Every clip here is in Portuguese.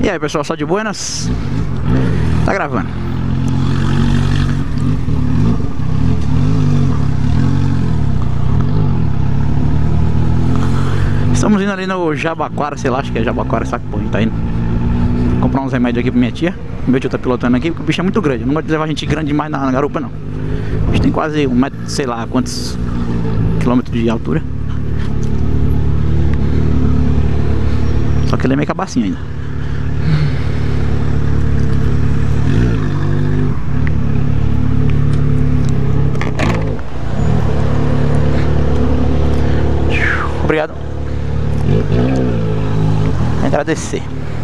E aí, pessoal, só de buenas? Tá gravando. Estamos indo ali no Jabaquara, sei lá, acho que é Jabaquara, sabe que porra a gente tá indo. Vou comprar uns remédios aqui pra minha tia. Meu tio tá pilotando aqui, porque o bicho é muito grande. Eu não gosto de levar gente grande demais na garupa, não. A gente tem quase 1 metro, sei lá quantos quilômetros de altura. Só que ele é meio cabacinho ainda. Obrigado. Agradecer.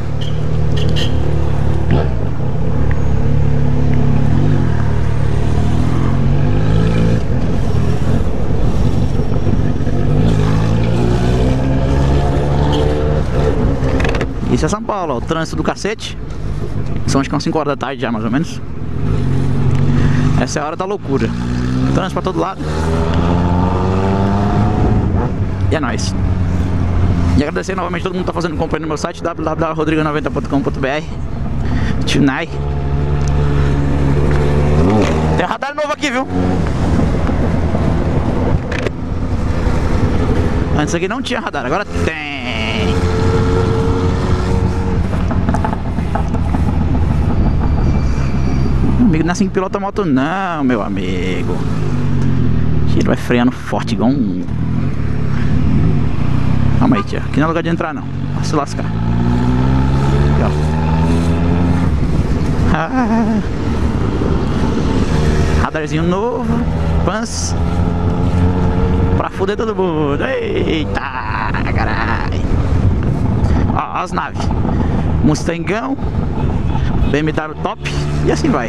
Isso é São Paulo, ó, o trânsito do cacete. São acho que umas 5 horas da tarde já, mais ou menos. Essa é a hora da loucura. Trânsito pra todo lado. E é nóis. E agradecer novamente todo mundo que tá fazendo compra no meu site www.rodrigo90.com.br. Tonight. Tem um radar novo aqui, viu? Antes aqui não tinha radar, agora tem. Meu amigo, não é assim que pilota moto não, meu amigo. Ele vai freando forte igual um... Calma aí, tia. Aqui não é lugar de entrar, não. Vai se lascar. Aqui, ó. Radarzinho novo. Pans. Pra fuder todo mundo. Eita, caralho. Ó, as naves. Mustangão. BMW top. E assim vai.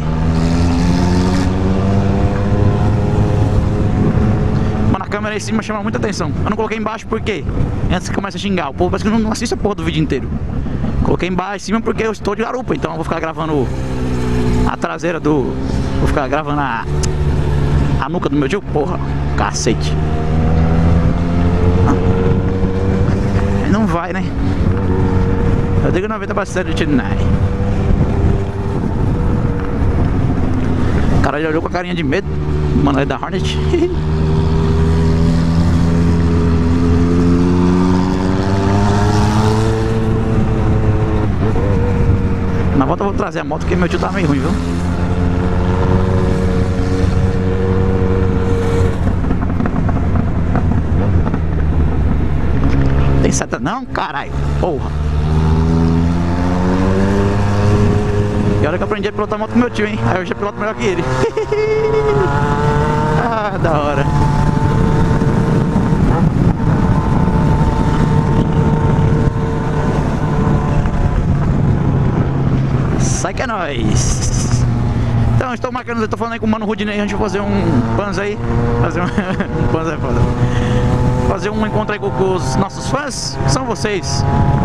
A câmera em cima chama muita atenção. Eu não coloquei embaixo porque antes que comece a xingar, o povo parece que não assiste a porra do vídeo inteiro. Coloquei embaixo em cima porque eu estou de garupa, então eu vou ficar gravando a traseira do... Vou ficar gravando a nuca do meu tio, porra, cacete. Não vai, né? Eu digo 90 bastante de Tinai. O cara já olhou com a carinha de medo. Mano, é da Hornet. Na volta eu vou trazer a moto porque meu tio tá meio ruim, viu? Tem seta não, caralho? Porra! E olha que eu aprendi a pilotar moto com meu tio, hein? Aí eu já piloto melhor que ele. Ah, da hora. Sai que é nóis. Então estou marcando, estou falando aí com o Mano Rudinei. A gente vai fazer um Panza aí. Fazer um Panza é foda. Fazer um encontro aí com os nossos fãs, que são vocês.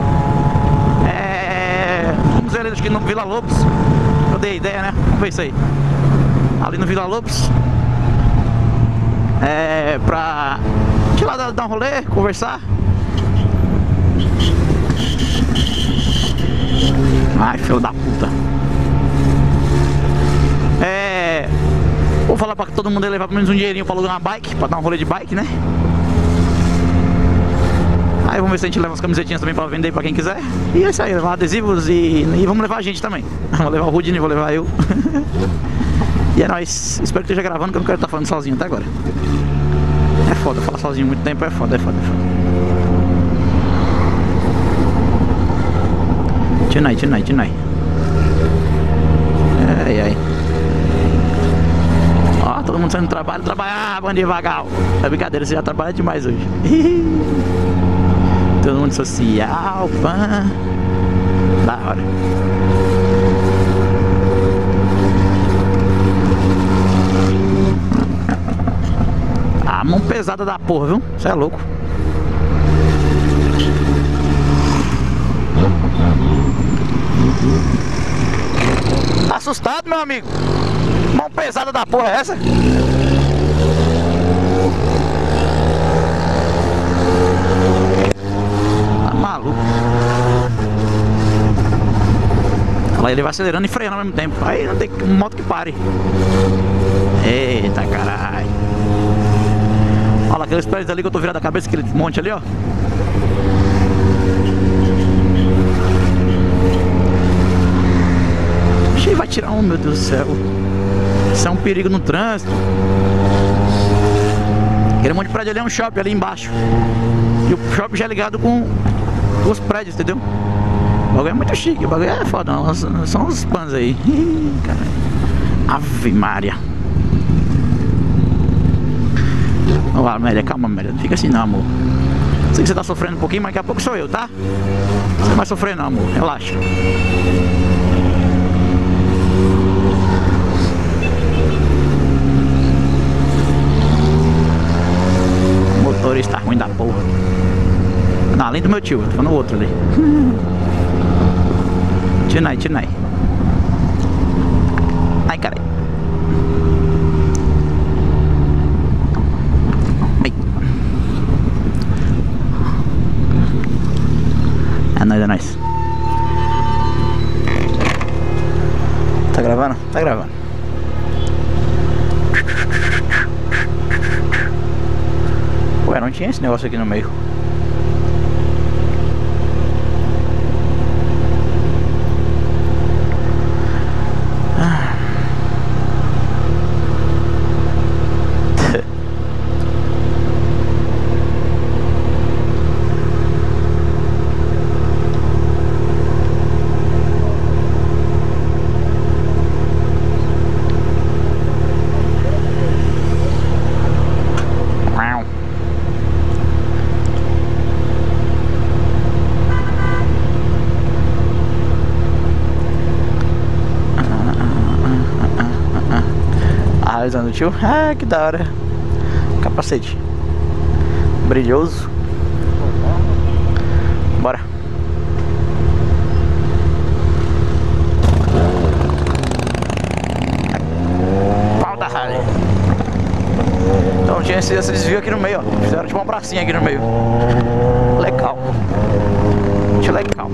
Vamos ver ali, acho que no Vila Lobos. Eu dei ideia, né? Vamos ver isso aí. Ali no Vila Lobos. Pra ir lá dar um rolê, conversar. Ai, filho da puta. Vou falar pra todo mundo levar pelo menos um dinheirinho pra alugar uma bike, pra dar um rolê de bike, né? Aí vamos ver se a gente leva as camisetinhas também pra vender pra quem quiser. E é isso aí, levar adesivos e vamos levar a gente também. Vou levar o Rudinei, vou levar eu. E é nóis. Espero que esteja gravando, que eu não quero estar falando sozinho até agora. É foda, falar sozinho muito tempo é foda, é foda, é foda. Tonight. Ai, ai. Ó, todo mundo saindo do trabalho, trabalhar, bando devagar. É brincadeira, você já trabalha demais hoje. Todo mundo social, pã. Da hora. A mão pesada da porra, viu? Você é louco. Tá assustado, meu amigo? Mão pesada da porra é essa? Tá maluco. Lá ele vai acelerando e freando ao mesmo tempo. Aí não tem moto que pare. Eita caralho. Olha lá, aqueles prédios ali que eu tô virado a cabeça, aquele monte ali, ó. Ixi, vai tirar um, meu Deus do céu. Isso é um perigo no trânsito. Aquele monte de prédio ali é um shopping ali embaixo. E o shopping já é ligado com os prédios, entendeu? O bagulho é muito chique, o bagulho é foda, não. São os pans aí. Ih, caralho. Ave Maria. Ó, Amélia, calma, Amélia. Não fica assim não, amor. Sei que você tá sofrendo um pouquinho, mas daqui a pouco sou eu, tá? Você não vai sofrer não, amor. Relaxa. Motorista ruim da porra. Não, além do meu tio, tô no outro ali. Tinai, tinai. Ai, caralho. Ai. É nóis, é nóis. Tá gravando? Tá gravando. Ué, não tinha esse negócio aqui no meio. Usando o tio, ah, que da hora. Capacete brilhoso. Bora. Pau da Harley. Então tinha esse desvio aqui no meio, ó. Fizeram tipo uma pracinha aqui no meio. Legal. Muito legal.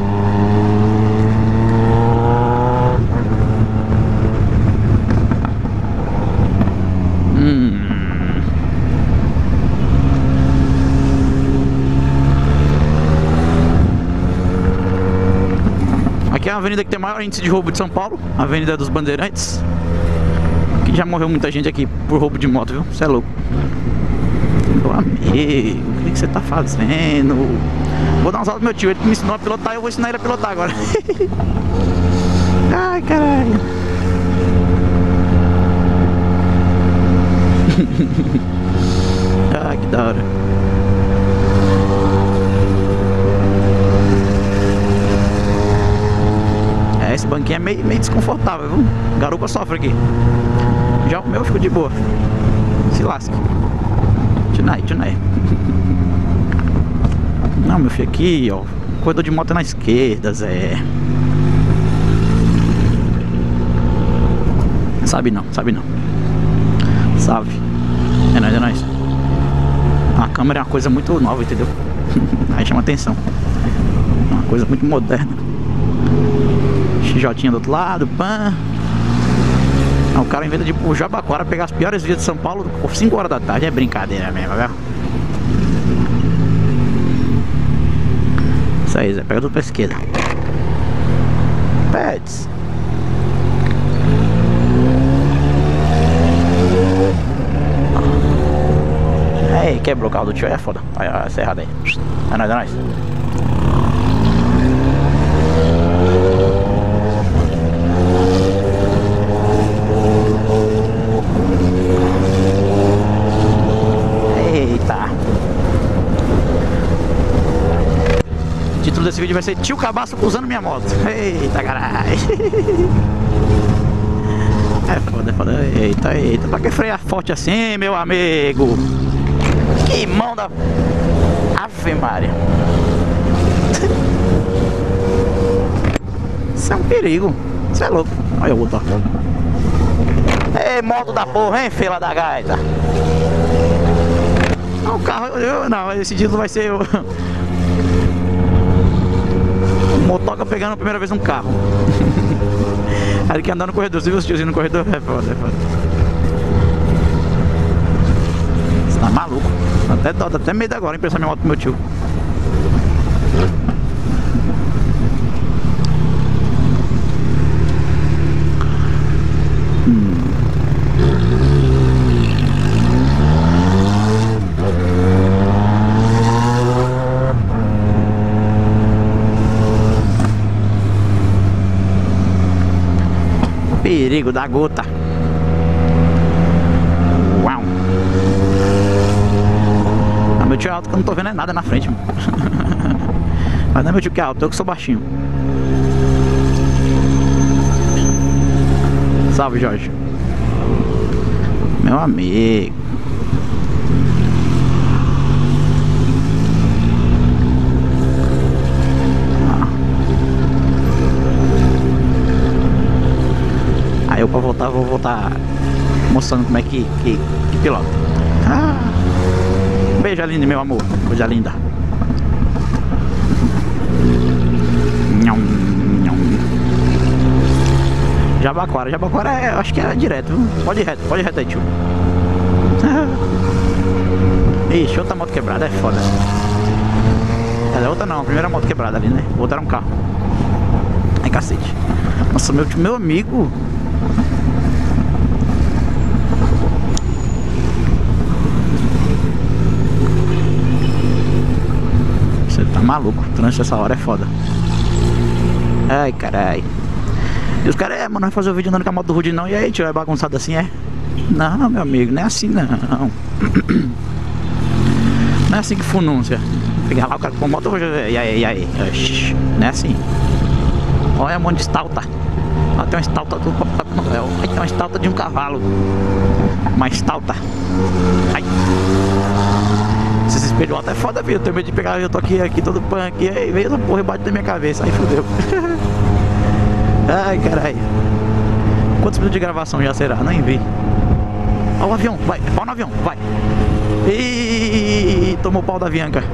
Aqui é a avenida que tem maior índice de roubo de São Paulo, a Avenida dos Bandeirantes. Que já morreu muita gente aqui por roubo de moto, viu? Você é louco. Meu amigo, o que você tá fazendo? Vou dar uns aulas pro meu tio, ele me ensinou a pilotar e eu vou ensinar ele a pilotar agora. Ai, caralho. Ah, que da hora. Esse banquinho é meio desconfortável, viu? Garupa sofre aqui. Já o meu ficou de boa. Se lasca. Tonight. Não, meu filho, aqui, ó. Corredor de moto é na esquerda, Zé. Sabe não. Sabe. É nóis. A câmera é uma coisa muito nova, entendeu? Aí chama atenção. É uma coisa muito moderna. XJ do outro lado, pan. O cara inventa de ir pro Jabaquara pegar as piores vias de São Paulo por 5 horas da tarde. É brincadeira mesmo, viu? Isso aí, Zé. Pega tudo pra esquerda. Pets. Ei, quebrou o carro do tio. É foda. Olha essa errada aí. É nóis. O título desse vídeo vai ser Tio Cabaço usando minha moto. Eita caralho. É foda. Eita. Pra que frear forte assim, meu amigo? Que mão da... Ave Maria. Isso é um perigo. Isso é louco. Olha o outro. Ei, moto da porra, hein, fila da gaita. Não, o carro... Não, esse título vai ser... Motoca pegando a primeira vez um carro. Aí ele quer andar no corredor, você viu os tiozinhos no corredor? É foda, é foda. Você tá maluco? Dá até medo agora, hein, pensar minha moto pro meu tio. Perigo da gota. Uau. Ah, meu tio é alto que eu não tô vendo nada na frente. Mas não é meu tio que é alto, eu que sou baixinho. Salve, Jorge. Meu amigo. Aí eu pra voltar, vou voltar mostrando como é que pilota. Um beijo, Aline, meu amor. Coisa linda. Nham, nham. Jabaquara eu acho que é direto. Pode ir reto aí, tio. Ixi, outra moto quebrada, é foda. É outra não, a primeira moto quebrada ali, né? Outra era um carro. Ai, cacete. Nossa, meu amigo. Você tá maluco, o trânsito essa hora é foda. Ai, carai. E os caras, mano, não vai fazer o vídeo andando com a moto do Rudy não. E aí, tio, é bagunçado assim, é? Não, meu amigo, não é assim não. Não é assim que funúncia. Pegar lá o cara com a moto, e aí, não é assim. Olha um monte de estalta. Lá tem uma estalta do Papai Noel. Aí tem uma estalta de um cavalo. Uma estalta. Ai. Esses espelhos altos é foda, viu? Eu tenho medo de pegar, eu tô aqui todo punk. Aí veio essa porra e bate na minha cabeça. Aí fodeu. Ai, caralho. Quantos minutos de gravação já será? Nem vi. Ó o avião, vai. Pau no avião, vai. Ih, tomou o pau da Bianca.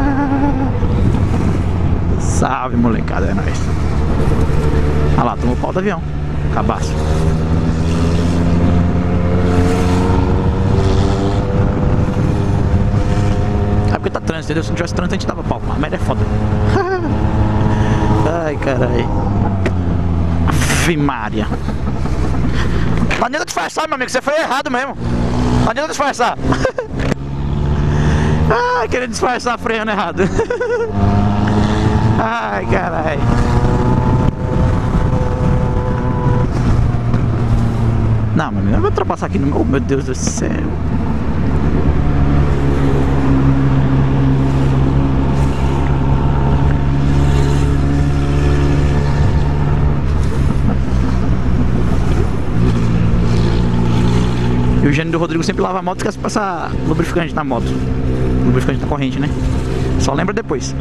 Salve, molecada, é nóis. Olha lá, tomou o pau do avião. Cabaço. É porque tá trânsito, entendeu? Se não tivesse trânsito a gente dava pau. A merda é foda. Ai, caralho. Ave Maria. Não adianta disfarçar, meu amigo, você foi errado mesmo. Não adianta disfarçar. Ai, querendo disfarçar freando errado. Ai, caralho. Não, meu amigo, eu vou ultrapassar aqui no meu... Oh, meu Deus do céu. E o gênio do Rodrigo sempre lava a moto e esquece de passar lubrificante na moto. Lubrificante na corrente, né? Só lembra depois.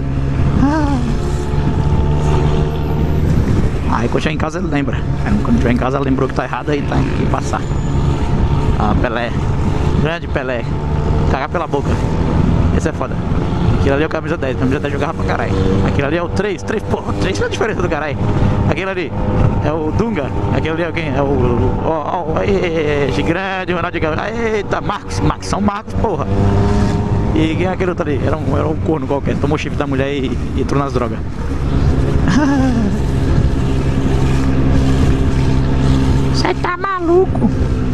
Aí quando chegar em casa ele lembra. Aí, quando estiver em casa lembrou que tá errado, aí tá que passar. Ah, Pelé. Grande Pelé. Cagar pela boca. Esse é foda. Aquilo ali é o camisa 10. Camisa 10 jogava pra caralho. Aquilo ali é o 3. 3, porra. 3 é a diferença do caralho. Aquele ali é o Dunga. Aquele ali é quem? É o... grande, Ronaldo Gabriel. Eita, Marcos. São Marcos, porra. E quem é aquele outro ali? Era um corno qualquer. Tomou o chifre da mulher e entrou nas drogas. Você tá maluco?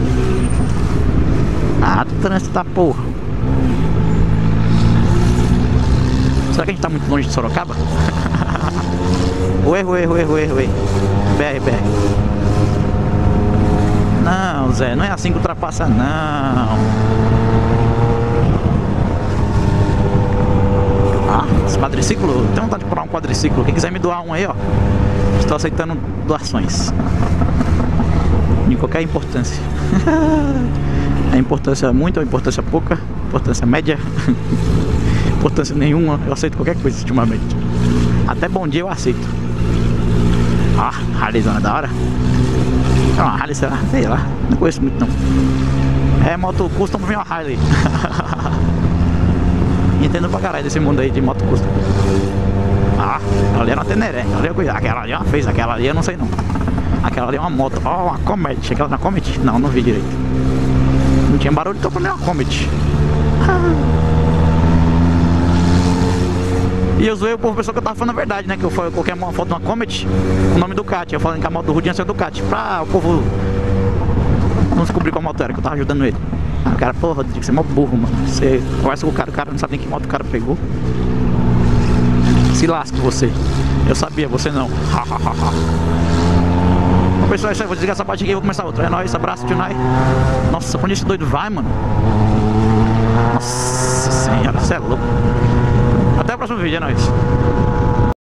Ah, trânsito da porra. Será que a gente tá muito longe de Sorocaba? Erro. BR. Não, Zé, não é assim que ultrapassa, não. Ah, esse quadriciclo, tem vontade de comprar um quadriciclo. Quem quiser me doar um aí, ó. Estou aceitando doações. De qualquer importância. A importância muita, a importância pouca, importância média, importância nenhuma. Eu aceito qualquer coisa ultimamente. Até bom dia eu aceito. Ah, Harleyzona da hora. É uma Harley, sei lá, não conheço muito não. É moto custom pra mim, uma Harley. Entendo pra caralho desse mundo aí de moto custom. Ah, aquela ali era uma Teneré. Aquela ali é uma fez, aquela ali eu não sei não. Aquela ali é uma moto. Ó, uma Comet. Aquela na Comet? Não, não vi direito. Não tinha barulho, então nem uma Comet. E eu zoei, o povo pensou que eu tava falando a verdade, né? Que eu coloquei uma foto de uma Comet com o nome Ducati. Eu falando que a moto do Rudinho ia ser Ducati. Pra o povo não descobrir qual moto era, que eu tava ajudando ele. Ah, o cara, porra, Rodrigo, você é mó burro, mano. Você conversa com o cara não sabe nem que moto o cara pegou. Se lasque você. Eu sabia, você não. Bom, pessoal, é isso aí. Vou desligar essa parte aqui e vou começar outra. É nóis, abraço, tio Nai. Nossa, pra onde esse doido vai, mano? Nossa senhora, você é louco. Até o próximo vídeo, é nóis.